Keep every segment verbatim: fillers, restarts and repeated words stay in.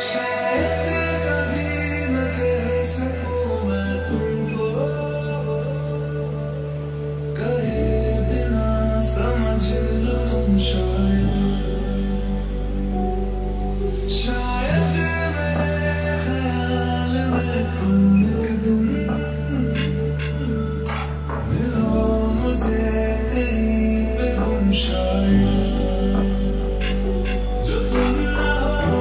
शायद कभी न कह सकूं मैं तुमको, कहे बिना समझ लो तुम शायद। शायद मेरे ख्याल में तुम एक दिन मिलो मुझे कहीं पे गुम शायद। जो तुम ना हो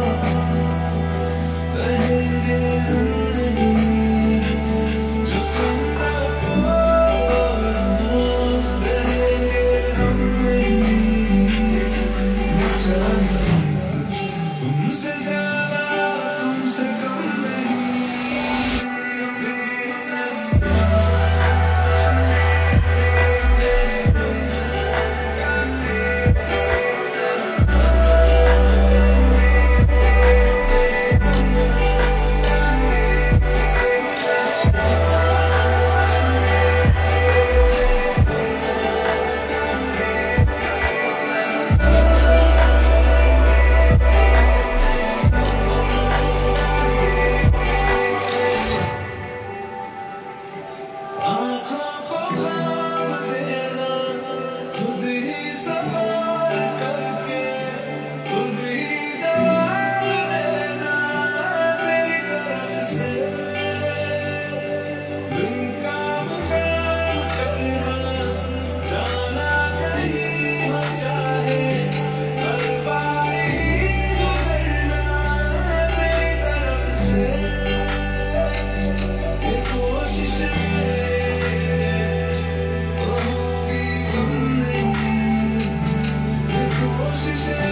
रहेंगे हम नहीं, जो तुम ना हो रहेंगे हम नहीं। मैं चाहिए कुछ तुमसे ज्यादा, तुमसे कम नहीं। आँखों को ख्वाब देना, खुद ही सवाल करके, खुद ही जवाब देना तेरी तरफ से। बिन काम काम करना, जाना कहीं हो चाहे, हर बार ही गुजरना तेरी तरफ से। ये कोशिशें होगी कम नहीं, ये कोशिशें